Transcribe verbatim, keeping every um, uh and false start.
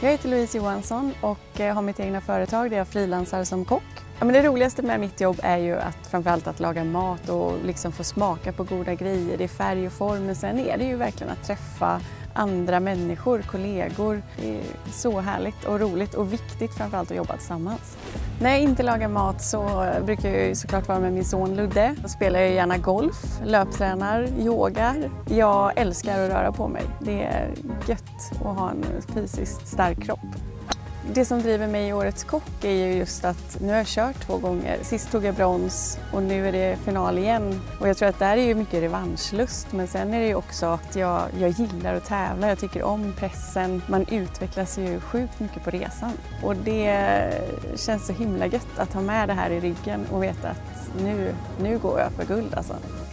Jag heter Louise Johansson och har mitt egna företag där jag frilansar som kock. Ja, men det roligaste med mitt jobb är ju att framförallt att laga mat och liksom få smaka på goda grejer. Det är färg och form, men sen är det ju verkligen att träffa andra människor, kollegor. Det är så härligt och roligt och viktigt framförallt att jobba tillsammans. När jag inte lagar mat så brukar jag ju såklart vara med min son Ludde. Då spelar jag gärna golf, löptränar, yogar. Jag älskar att röra på mig. Det är gött att ha en fysiskt stark kropp. Det som driver mig i Årets kock är ju just att nu har jag kört två gånger. Sist tog jag brons och nu är det final igen. Och jag tror att där är ju mycket revanschlust, men sen är det ju också att jag, jag gillar att tävla. Jag tycker om pressen. Man utvecklas ju sjukt mycket på resan. Och det känns så himla gött att ha med det här i ryggen och veta att nu, nu går jag för guld alltså.